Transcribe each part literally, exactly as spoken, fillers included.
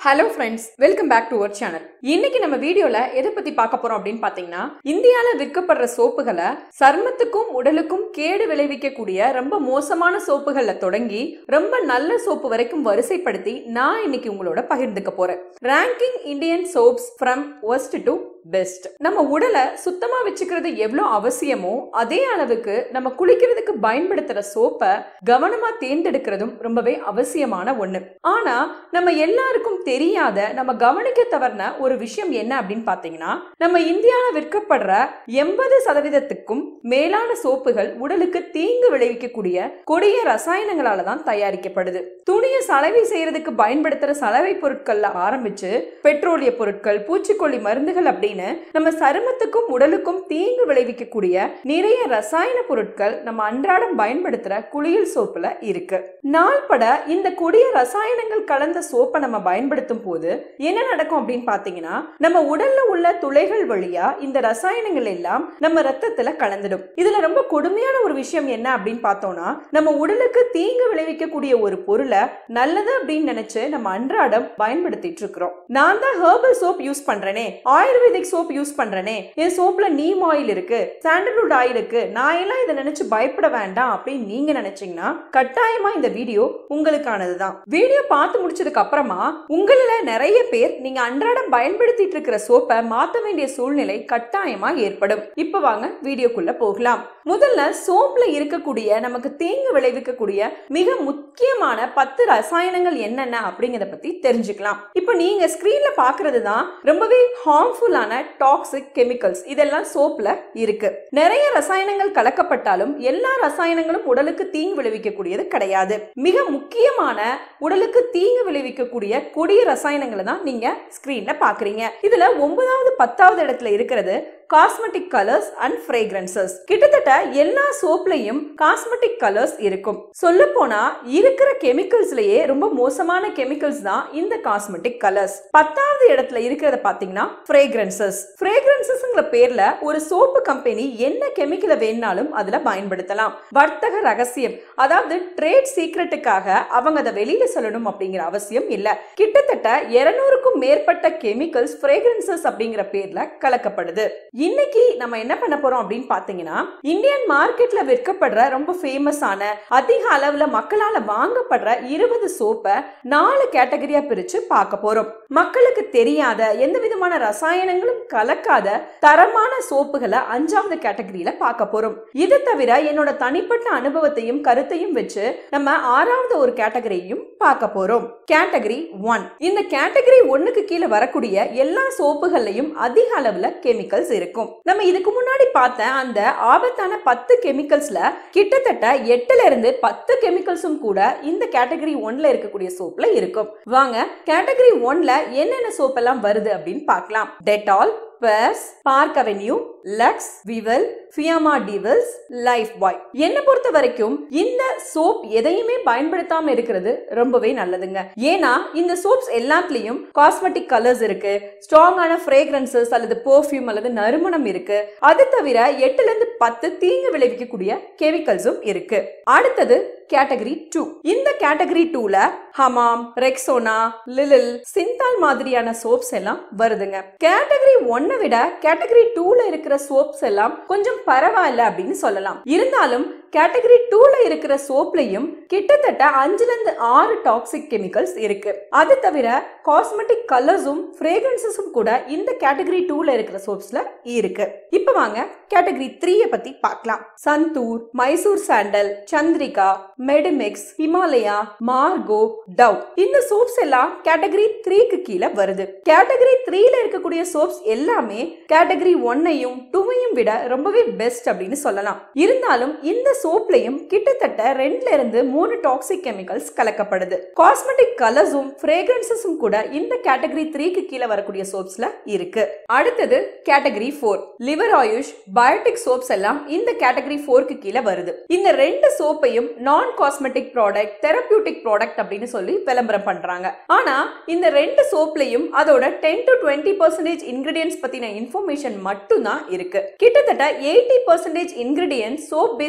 Hello friends, welcome back to our channel. இன்னைக்கு நம்ம வீடியோல எதை பத்தி பார்க்க போறோம் அப்படின்னு பாத்தீங்கன்னா, இந்தியால விற்கப்படுற சோப்புகளை சர்மத்துக்கும் உடலுக்கும் கேடு விளைவிக்க கூடிய ரொம்ப மோசமான சோப்புகள்ல தொடங்கி ரொம்ப நல்ல சோப்பு வரைக்கும் வரிசைப்படுத்தி நான் இன்னைக்கு உங்களோட பகிர்ந்துக்க போறேன். Ranking Indian soaps from worst to best. நம்ம உடலை சுத்தமா வச்சுக்கிறது எவ்வளவு அவசியமோ அதே அளவுக்கு நம்ம குளிக்கிறதுக்கு பயன்படுத்துற சோப்பை கவனமா தேர்ந்தெடுக்கிறதும் ரொம்பவே அவசியமான ஒண்ணு. ஆனா நம்ம எல்லாருக்கும் தெரியாத நம்ம கவனிக்க தவறின ஒரு விஷயம் என்ன அப்படின்னு பாத்தீங்கன்னா, நம்ம இந்தியால விற்கப்படுற எண்பது சதவீதத்துக்கும் மேலான சோப்புகள் உடலுக்கு தீங்கு விளைவிக்கக்கூடிய கொடிய ரசாயனங்களால தான் தயாரிக்கப்படுது. துணியை சலவை செய்யறதுக்கு பயன்படுத்துற சலவை பொருட்கள்ல ஆரம்பிச்சு பெட்ரோலிய பொருட்கள், பூச்சிக்கொல்லி மருந்துகள் அப்படின்னு நம்ம சருமத்துக்கும் உடலுக்கும் தீங்கு விளைவிக்கக்கூடிய நிறைய ரசாயன பொருட்கள் நம்ம அன்றாடம் பயன்படுத்துற குளியல் சோப்புல இருக்கு. நாள்பட இந்த கொடிய ரசாயனங்கள் கலந்த சோப்பை நம்ம பயன்படுத்தும் போது என்ன நடக்கும் அப்படின்னு பாத்தீங்கன்னா, நம்ம உடல்ல உள்ள துளைகள் வழியா இந்த ரசாயனங்கள் எல்லாம் நம்ம ரத்தத்துல கலந்துடும். இதுல ரொம்ப கொடுமையான ஒரு விஷயம் என்ன அப்படின்னு பார்த்தோம்னா, நம்ம உடலுக்கு தீங்கு விளைவிக்கக்கூடிய ஒரு பொருளை நல்லது அப்படின்னு நினைச்சு நம்ம அன்றாடம் பயன்படுத்திட்டு இருக்கிறோம். நான் தான் ஹெர்பல் சோப் யூஸ் பண்றேனே, ஆயுர்வேதிக் சோப் யூஸ் பண்றேனே, என் சோப்ல நீம் ஆயில் இருக்கு, சாண்டல்வுட் ஆயில் இருக்கு, நான் எல்லாம் இதை நினைச்சு பயப்பட வேண்டாம் அப்படின்னு நீங்க நினைச்சீங்கன்னா கட்டாயமா இந்த வீடியோ உங்களுக்கானதுதான். வீடியோ பார்த்து முடிச்சதுக்கு அப்புறமா உங்கள நிறைய பேர் நீங்க அன்றாடம் பயன்படுத்திட்டு இருக்கிற சோப்பை மாத்த வேண்டிய சூழ்நிலை கட்டாயமா ஏற்படும். இப்ப வாங்க வீடியோக்குள்ள போகலாம். முதல்ல சோப்ல இருக்கக்கூடிய நமக்கு தீங்கு விளைவிக்கக்கூடிய மிக முக்கியமான பத்து ரசாயனங்கள் என்னென்ன அப்படிங்கறத பத்தி தெரிஞ்சுக்கலாம். இப்ப நீங்க ஸ்கிரீன்ல பாக்குறது தான் ரொம்பவே ஹார்ம்ஃபுல்லான டாக்ஸிக் கெமிக்கல்ஸ். இதெல்லாம் சோப்ல இருக்கு. நிறைய ரசாயனங்கள் கலக்கப்பட்டாலும் எல்லா ரசாயனங்களும் உடலுக்கு தீங்கு விளைவிக்கக்கூடியது கிடையாது. மிக முக்கியமான உடலுக்கு தீங்கு விளைவிக்கக்கூடிய கொடிய ரசாயனங்களை தான் நீங்க ஸ்கிரீன்ல பாக்குறீங்க. இதுல ஒன்பதாவது பத்தாவது இடத்துல இருக்கிறது காஸ்மெட்டிக் கலர்ஸ் அண்ட் ஃப்ரேக்ரன்சஸ். கிட்டத்தட்ட எல்லா சோப்லயும் காஸ்மெட்டிக் கலர்ஸ் இருக்கும். சொல்ல போனா இருக்கிற கெமிக்கல்ஸ்லயே ரொம்ப மோசமான கெமிக்கல்ஸ் தான் இந்த காஸ்மெட்டிக் கலர்ஸ். பத்தாவது இடத்துல இருக்கிறத பாத்தீங்கன்னா ஃப்ரேக்ரன்சஸ். ஃப்ரேக்ரன்சஸ்ங்கிற பேர்ல ஒரு சோப்பு கம்பெனி என்ன கெமிக்கலை வேணாலும் அதுல பயன்படுத்தலாம். வர்த்தக ரகசியம், அதாவது ட்ரேட் சீக்ரெட்டுக்காக அவங்க அதை வெளியில சொல்லணும் அப்படிங்கிற அவசியம் இல்ல. கிட்டத்தட்ட இருநூறுக்கும் மேற்பட்ட கெமிக்கல்ஸ் ஃப்ரேக்ரன்சஸ் அப்படிங்கிற பேர்ல கலக்கப்படுது. இன்னைக்கு நம்ம என்ன பண்ண போறோம் அப்படின்னு பாத்தீங்கன்னா, இந்தியன் மார்க்கெட்ல விற்கப்படுற ரொம்ப ஃபேமஸான அதிக அளவுல மக்களால வாங்கப்படுற இருபது சோப்பை நாலு கேட்டகரியா பிரிச்சு பார்க்க போறோம். மக்களுக்கு தெரியாத எந்த விதமான ரசாயனங்களும் கலக்காத தரமான சோப்புகளை அஞ்சாவது கேட்டகரியில பார்க்க போறோம். இது தவிர என்னோட தனிப்பட்ட அனுபவத்தையும் கருத்தையும் வச்சு நம்ம ஆறாவது ஒரு கேட்டகரியையும் பார்க்க போறோம். Category one. இந்த கேட்டகரி ஒன்னுக்கு கீழே வரக்கூடிய எல்லா சோப்புகள்லயும் அதிக அளவுல கெமிக்கல்ஸ் இருக்கும். நம்ம இதுக்கு முன்னாடி பார்த்த அந்த ஆபத்தான பத்து கெமிக்கல்ஸ்ல கிட்டத்தட்ட எட்டுல இருந்து பத்து கெமிக்கல்ஸும் கூட இந்த கேட்டகரி ஒன்ல இருக்கக்கூடிய சோப்ல இருக்கும். வாங்க கேட்டகரி ஒன்ல என்னென்ன சோப் எல்லாம் வருது அப்படின்னு பார்க்கலாம். Dettol, Pears, Park Avenue, Lux, Vivel, Fiama Di Wills, Lifebuoy. என்ன பொறுத்த வரைக்கும் இந்த சோப் எதையுமே பயன்படுத்தாம இருக்கிறது ரொம்பவே நல்லதுங்க. ஏன்னா இந்த சோப்ஸ் எல்லாத்துலயும் காஸ்மெட்டிக் கலர்ஸ் இருக்கு, ஸ்ட்ராங்கான ஃப்ரேக்ரன்சஸ் அல்லது பெர்ஃப்யூம் அல்லது நறுமணம் இருக்கு. அது தவிர எட்டுல இருந்து பத்து தீங்கு விளைவிக்கக்கூடிய கெமிக்கல்ஸும் இருக்கு. அடுத்தது கேட்டகரி டூ. இந்த கேட்டகரி டூல ஹமாம், ரெக்ஸோனா, லிலில், சிந்தால் மாதிரியான சோப்ஸ் எல்லாம் வருதுங்க. கேட்டகரி ஒன்னை விட கேட்டகரி டூல இருக்கிற சோப்ஸ் எல்லாம் கொஞ்சம் பரவாயில்ல அப்படின்னு சொல்லலாம். இருந்தாலும் கேட்டகரி டூல இருக்கிற சோப்லயும் கிட்டத்தட்ட அஞ்சுல இருந்து ஆறு டாக்ஸிக் கெமிக்கல்ஸ் இருக்கு. அது தவிர காஸ்மெட்டிக் கலர்ஸும் ஃப்ரேக்ரன்சஸும் கூட இந்த கேட்டகரி டூல இருக்கிற சோப்ஸ்ல இருக்கு. இப்ப வாங்க கேட்டகரி த்ரீய பத்தி பார்க்கலாம். Santoor, Mysore sandal, Chandrika, Medimix, Himalaya, Margo, Dove. இந்த சோப்ஸ் எல்லாம் கேட்டகரி த்ரீக்கு கீழே வருது. கேட்டகரி த்ரீல இருக்கக்கூடிய சோப்ஸ் எல்லாமே கேட்டகரி ஒன்னையும் டூவையும் விட ரொம்பவே பெஸ்ட் அப்படின்னு சொல்லலாம். இருந்தாலும் இந்த சோப்லயும் கிட்டத்தட்ட ரெண்டுல இருந்து மூணு டாக்ஸிக் கெமிக்கல்ஸ் கலக்கப்படுது. காஸ்மெட்டிக் கலர்ஸும் ஃப்ரேக்ரன்சஸும் கூட இந்த கேட்டகரி த்ரீக்கு கீழே வரக்கூடிய சோப்ஸ்ல இருக்கு. அடுத்தது category four. Lever Ayush, Biotique soaps எல்லாம் இந்த கேட்டகரி ஃபோருக்கு கீழே வருது. இந்த ரெண்டு சோப்பையும் நான் காஸ்மெட்டிக் ப்ராடக்ட், தெரபியூட்டிக் ப்ராடக்ட் அப்படின்னு சொல்லி விளம்பரம் பண்றாங்க. ஆனா இந்த ரெண்டு சோப்லயும் அதோட ten to twenty percentage ingredients பத்தின இன்ஃபர்மேஷன் மட்டும் தான் இருக்கு. கிட்டத்தட்ட eighty percentage ingredients soap base அப்படின்னு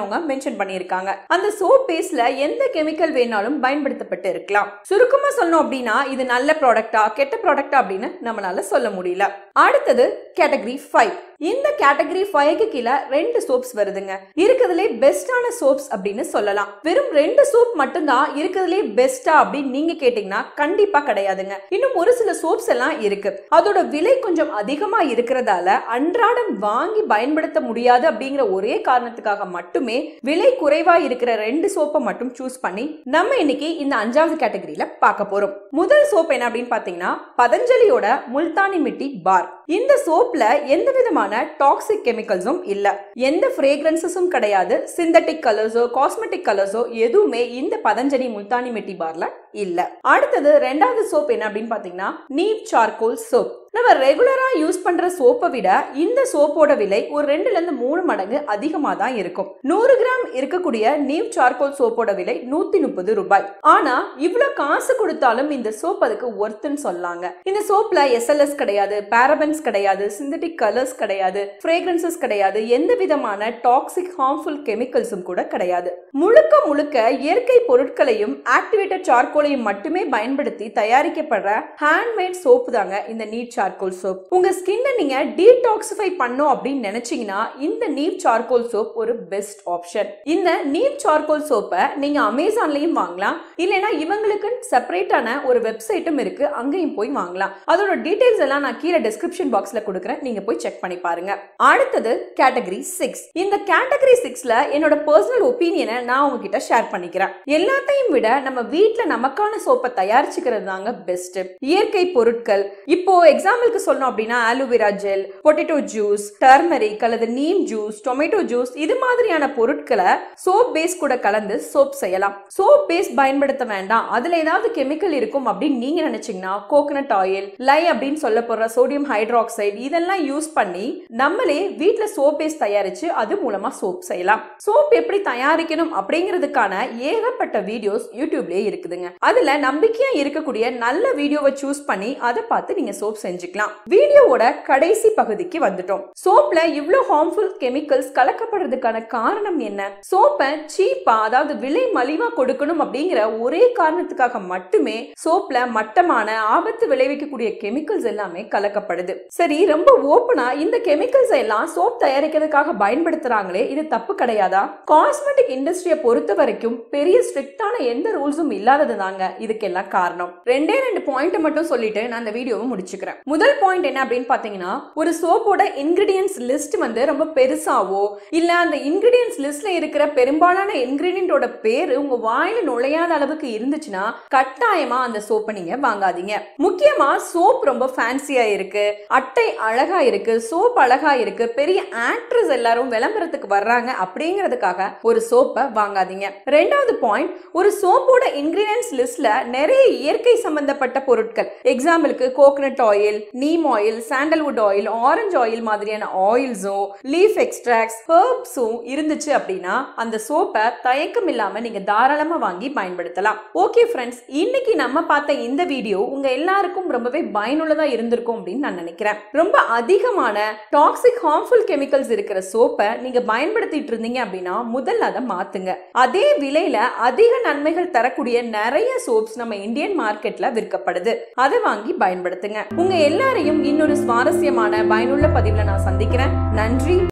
அவங்க மென்ஷன் பண்ணியிருக்காங்க. அந்த சோப் பேஸ்ட்ல எந்த கெமிக்கல் வேணாலும் பயன்படுத்தப்பட்டு இருக்கலாம். சுருக்கமா சொல்லணும் அப்படின்னா இது நல்ல ப்ராடக்டா கெட்ட ப்ராடக்டா அப்படின்னு நம்மளால சொல்ல முடியல. அடுத்தது கேட்டகரி ஃபைவ். இந்த கேட்டகரி ஃபைவ்க்கு கீழே ரெண்டு சோப்ஸ் வருதுங்க. இருக்கிறதுலே பெஸ்டான சோப்ஸ் அப்படின்னு சொல்லலாம். வெறும் ரெண்டு சோப் மட்டும்தான் இருக்கிறதுலே பெஸ்டா அப்படின்னு நீங்க கேட்டீங்கன்னா கண்டிப்பா கிடையாதுங்க. இன்னும் ஒரு சில சோப்ஸ் எல்லாம் இருக்கு. அதோட விலை கொஞ்சம் அதிகமா இருக்கிறதால அன்றாடம் வாங்கி பயன்படுத்த முடியாது அப்படிங்கிற ஒரே காரணத்துக்காக மட்டுமே விலை குறைவா இருக்கிற ரெண்டு சோப்பை மட்டும் சூஸ் பண்ணி நம்ம இன்னைக்கு இந்த அஞ்சாவது கேட்டகரியில பார்க்க போறோம். முதல் சோப் என்ன அப்படின்னு பாத்தீங்கன்னா பதஞ்சலியோட முல்தானி மிட்டி பார். இந்த சோப்ல எந்த விதமான டாக்ஸிக் கெமிக்கல்ஸும் இல்ல, எந்த ஃப்ரேக்ரன்சஸும் கிடையாது, சிந்தட்டிக் கலர்ஸோ காஸ்மெட்டிக் கலர்ஸோ எதுவுமே இந்த பதஞ்சலி முல்தானி மிட்டி பார்ல இல்ல. அடுத்தது ரெண்டாவது சோப் என்ன அப்படின்னு பாத்தீங்கன்னா நீவ் சார்கோல் சோப். நம்ம ரெகுலரா யூஸ் பண்ற சோப்பை விட இந்த சோப்போட விலை ஒரு ரெண்டுல இருந்து மூணு மடங்கு அதிகமா தான் இருக்கும். நூறு கிராம் இருக்கக்கூடிய நீவ் சார்கோல் சோப்போட விலை நூத்தி முப்பது ரூபாய். ஆனா இவ்வளவு காசு கொடுத்தாலும் இந்த சோப் அதுக்கு ஒர்த்துன்னு சொல்லாங்க. இந்த சோப்ல எஸ்எல்எஸ் கிடையாது, பாரபன்ஸ் கிடையாது, சிந்தட்டிக் கலர்ஸ் கிடையாது, ஃப்ரேக்ரன்சஸ் கிடையாது, எந்த விதமான டாக்ஸிக் ஹார்ம்ஃபுல் கெமிக்கல்ஸும் கூட கிடையாது. முழுக்க முழுக்க இயற்கை பொருட்களையும் ஆக்டிவேட்டட் சார்கோலையும் மட்டுமே பயன்படுத்தி தயாரிக்கப்படுற ஹேண்ட்மேட் சோப்பு தாங்க இந்த நீவ் சார்கோல் சோப். உங்க ஸ்கின்னை நீங்க டீடாக்சிஃபை பண்ணோம் அப்படின்னு நினைச்சீங்கன்னா இந்த நீவ் சார்கோல் சோப் ஒரு பெஸ்ட் ஆப்ஷன். இந்த நீவ் சார்கோல் சோப்பை நீங்க அமேசான்லயும் வாங்கலாம், இல்லைன்னா இவங்களுக்கு செப்பரேட்டான ஒரு வெப்சைட்டும் இருக்கு, அங்கேயும் போய் வாங்கலாம். அதோட டீடைல்ஸ் எல்லாம் நான் கீழே டிஸ்கிரிப்ஷன் பாக்ஸ்ல கொடுக்குறேன், நீங்க போய் செக் பண்ணி பாருங்க. அடுத்தது கேட்டகரி சிக்ஸ். இந்த கேட்டகரி சிக்ஸ்ல என்னோட பர்சனல் ஒப்பீனியனை நான் உங்ககிட்ட ஷேர் பண்ணிக்கிறேன். எல்லாத்தையும் விட நம்ம வீட்டுல நமக்கான சோப்பை தயாரிச்சுக்கிறது தாங்க பெஸ்ட். இயற்கை பொருட்கள், இப்போ எக்ஸாம்பிளுக்கு சொல்லணும் அப்படின்னா aloe vera gel, potato juice, turmeric அல்லது நீம் ஜூஸ், டொமேட்டோ ஜூஸ் இது மாதிரியான பொருட்களை சோப் பேஸ் கூட கலந்து சோப் செய்யலாம். சோப் பேஸ் பயன்படுத்த வேண்டாம், அதுல ஏதாவது கெமிக்கல் இருக்கும் அப்படின்னு நீங்க நினைச்சீங்கன்னா கோகனட் ஆயில், லை அப்படின்னு சொல்ல போற சோடியம் ஹைட்ராக்சைடு இதெல்லாம் யூஸ் பண்ணி நம்மளே வீட்டுல சோப் பேஸ் தயாரிச்சு அது மூலமா சோப் செய்யலாம். சோப் எப்படி தயாரிக்கணும் அப்படிங்கிறதுக்கான ஏகப்பட்ட வீடியோஸ் யூடியூப்லயே இருக்குதுங்க. அதுல நம்பிக்கையா இருக்கக்கூடிய நல்ல வீடியோவை சூஸ் பண்ணி அதை பார்த்து நீங்க சோப் செஞ்சுக்கலாம். வீடியோவோட கடைசி பகுதிக்கு வந்துட்டோம். சோப்ல இவ்ளோ ஹார்ம்ஃபுல் கெமிக்கல்ஸ் கலக்கப்படுறதுக்கான காரணம் என்ன? சோப்பை சீப்பா அதாவது விலை மலிவா கொடுக்கணும் அப்படிங்கிற ஒரே காரணத்துக்காக மட்டுமே சோப்ல மட்டமான ஆபத்து விளைவிக்கக்கூடிய கெமிக்கல்ஸ் எல்லாமே கலக்கப்படுது. சரி, ரொம்ப ஓப்பனா இந்த கெமிக்கல்ஸ் எல்லாம் சோப் தயாரிக்கிறதுக்காக பயன்படுத்துறாங்களே, இது தப்பு கிடையாதா? காஸ்மெட்டிக் இண்டஸ்ட்ரியை பொறுத்த வரைக்கும் பெரிய ஸ்ட்ரிக்டான எந்த ரூல்ஸும் இல்லாதது தாங்க இதுக்கெல்லாம் காரணம். ரெண்டே ரெண்டு பாயிண்ட் மட்டும் சொல்லிட்டு நான் இந்த வீடியோவை முடிச்சுக்கிறேன். முதல் பாயிண்ட் என்ன அப்படின்னு பாத்தீங்கன்னா, ஒரு சோப்போட இன்கிரிடியன்ஸ் லிஸ்ட் வந்து ரொம்ப பெருசாவோ இல்ல அந்த இன்கிரிடியன்ஸ் லிஸ்ட்ல இருக்கிற பெரும்பாலான இன்கிரிடியன்டோட பேரு உங்க வாயில நுழையாத அளவுக்கு இருந்துச்சுன்னா கட்டாயமா அந்த சோப்பை நீங்க வாங்காதீங்க. முக்கியமா சோப் ரொம்ப ஃபேன்சியா இருக்கு, அட்டை அழகா இருக்கு, சோப் அழகா இருக்கு, பெரிய ஆக்ட்ரஸ் எல்லாரும் விளம்பரத்துக்கு வர்றாங்க அப்படிங்கிறதுக்காக ஒரு சோப்பை வாங்காதீங்க. ரெண்டாவது பாயிண்ட், ஒரு சோப்போட இன்கிரிடியன்ஸ் லிஸ்ட்ல நிறைய இயற்கை சம்பந்தப்பட்ட பொருட்கள், எக்ஸாம்பிளுக்கு coconut oil, neem oil, sandalwood oil, orange oil மாதிரியான ஆயில்ஸும் லீஃப் எக்ஸ்ட்ராக்ட்ஸ், ஹெர்ப்ஸும் இருந்துச்சு அப்படின்னா அந்த சோப்பை தயக்கம் இல்லாம நீங்க தாராளமா வாங்கி பயன்படுத்தலாம். ஓகே ஃப்ரெண்ட்ஸ், இன்னைக்கு நம்ம பார்த்த இந்த வீடியோ உங்க எல்லாருக்கும் ரொம்பவே பயனுள்ளதா இருந்திருக்கும் அப்படின்னு நான் நினைக்கிறேன். ரொம்ப அதிகமான டாக்ஸிக் ஹார்ம்ஃபுல் கெமிக்கல்ஸ் இருக்கிற சோப்பை நீங்க பயன்படுத்திட்டு இருந்தீங்க அப்படின்னா முதல்ல அதை மாத்துங்க. அதே விலையில அதிக நன்மைகள் தரக்கூடிய நிறைய சோப்ஸ் நம்ம இந்தியன் மார்க்கெட்ல விற்கப்படுது, அதை வாங்கி பயன்படுத்துங்க. உங்க எல்லாரையும் இன்னொரு சுவாரஸ்யமான பயனுள்ள பதிவுல நான் சந்திக்கிறேன். நன்றி.